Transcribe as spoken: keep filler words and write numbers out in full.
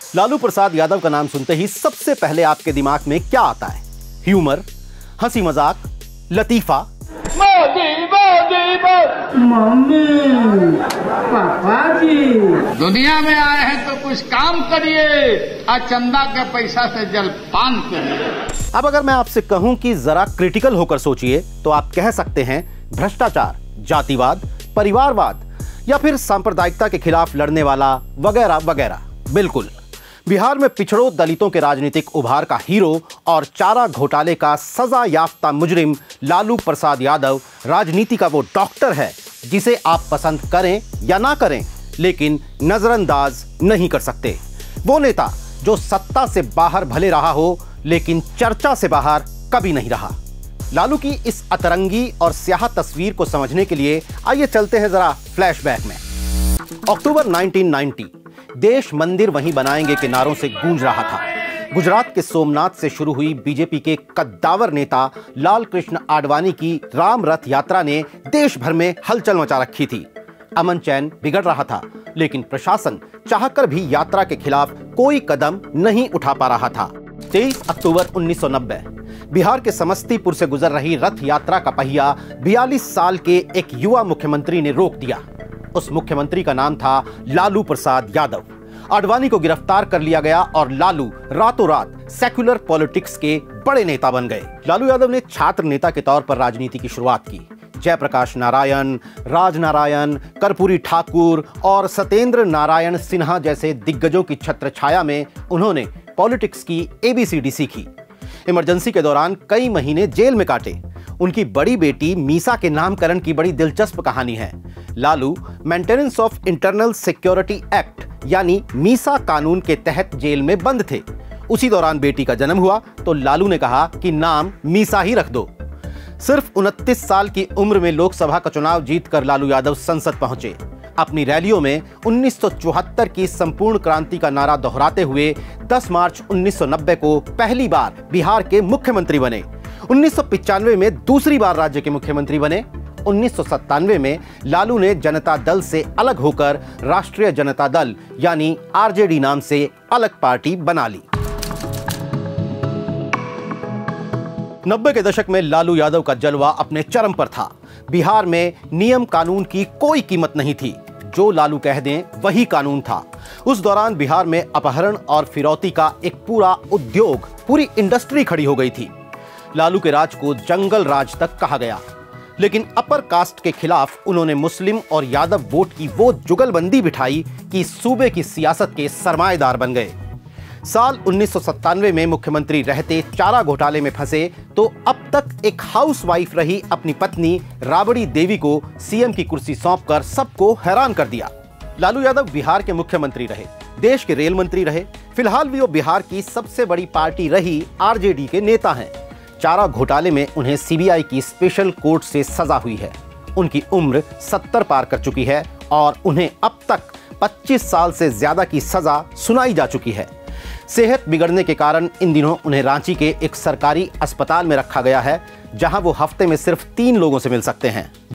लालू प्रसाद यादव का नाम सुनते ही सबसे पहले आपके दिमाग में क्या आता है? ह्यूमर, हंसी मजाक, लतीफा? मोदी मोदी मम्मी पापा जी दुनिया में आए हैं तो कुछ काम करिए और चंदा के पैसा से जलपान करिए। अब अगर मैं आपसे कहूं कि जरा क्रिटिकल होकर सोचिए तो आप कह सकते हैं भ्रष्टाचार, जातिवाद, परिवारवाद या फिर सांप्रदायिकता के खिलाफ लड़ने वाला वगैरह वगैरह। बिल्कुल, बिहार में पिछड़ों दलितों के राजनीतिक उभार का हीरो और चारा घोटाले का सजा याफ्ता मुजरिम लालू प्रसाद यादव राजनीति का वो डॉक्टर है जिसे आप पसंद करें या ना करें लेकिन नजरअंदाज नहीं कर सकते। वो नेता जो सत्ता से बाहर भले रहा हो लेकिन चर्चा से बाहर कभी नहीं रहा। लालू की इस अतरंगी और स्याह तस्वीर को समझने के लिए आइए चलते हैं जरा फ्लैशबैक में। अक्टूबर उन्नीस सौ नब्बे, देश मंदिर वहीं बनाएंगे के नारों से गूंज रहा था। गुजरात के सोमनाथ से शुरू हुई बीजेपी के कद्दावर नेता लाल कृष्ण आडवाणी की राम रथ यात्रा ने देश भर में हलचल मचा रखी थी। अमन चैन बिगड़ रहा था लेकिन प्रशासन चाहकर भी यात्रा के खिलाफ कोई कदम नहीं उठा पा रहा था। तेईस अक्टूबर उन्नीस सौ नब्बे, बिहार के समस्तीपुर से गुजर रही रथ यात्रा का पहिया बयालीस साल के एक युवा मुख्यमंत्री ने रोक दिया। उस मुख्यमंत्री का नाम था लालू प्रसाद यादव। आडवाणी को गिरफ्तार कर लिया गया और लालू रातों रात सेक्युलर पॉलिटिक्स के बड़े नेता बन गए। लालू यादव ने छात्र नेता के तौर पर राजनीति की शुरुआत की। जयप्रकाश नारायण, राज नारायण, कर्पूरी ठाकुर और सत्येंद्र नारायण सिन्हा जैसे दिग्गजों की छत्रछाया में उन्होंने पॉलिटिक्स की एबीसीडी सीखी। इमरजेंसी के दौरान कई महीने जेल में काटे। उनकी बड़ी बेटी मीसा के नामकरण की बड़ी दिलचस्प कहानी है। Lalu maintenance of internal security act यानी मीसा कानून के तहत जेल में बंद थे। उसी दौरान बेटी का जन्म हुआ तो लालू ने कहा कि नाम मीसा ही रख दो। सिर्फ उनतीस साल की उम्र में लोकसभा का चुनाव जीतकर लालू यादव संसद पहुंचे। अपनी रैलियों में उन्नीस सौ चौहत्तर की संपूर्ण क्रांति का नारा दोहराते हुए दस मार्च उन्नीस सौ नब्बे को पहली बार बिहार के मुख्यमंत्री बने। उन्नीस सौ पचानवे में दूसरी बार राज्य के मुख्यमंत्री बने। उन्नीस सौ सत्तानवे में लालू ने जनता दल से अलग होकर राष्ट्रीय जनता दल यानी आरजेडी नाम से अलग पार्टी बना ली। नब्बे के दशक में लालू यादव का जलवा अपने चरम पर था। बिहार में नियम कानून की कोई कीमत नहीं थी। जो लालू कह दें वही कानून था। उस दौरान बिहार में अपहरण और फिरौती का एक पूरा उद्योग, पूरी इंडस्ट्री खड़ी हो गई थी। लालू के राज को जंगल राज तक कहा गया लेकिन अपर कास्ट के खिलाफ उन्होंने मुस्लिम और यादव वोट की वो जुगलबंदी बिठाई कि सूबे की सियासत के सरमाएदार बन गए। साल उन्नीस सौ सत्तानवे में मुख्यमंत्री रहते चारा घोटाले में फंसे तो अब तक एक हाउसवाइफ रही अपनी पत्नी राबड़ी देवी को सीएम की कुर्सी सौंपकर सबको हैरान कर दिया। लालू यादव बिहार के मुख्यमंत्री रहे, देश के रेल मंत्री रहे। फिलहाल भी वो बिहार की सबसे बड़ी पार्टी रही आरजेडी के नेता हैं। चारा घोटाले में उन्हें सीबीआई की स्पेशल कोर्ट से सजा हुई है। उनकी उम्र सत्तर पार कर चुकी है और उन्हें अब तक पच्चीस साल से ज्यादा की सजा सुनाई जा चुकी है। सेहत बिगड़ने के कारण इन दिनों उन्हें रांची के एक सरकारी अस्पताल में रखा गया है जहां वो हफ्ते में सिर्फ तीन लोगों से मिल सकते हैं।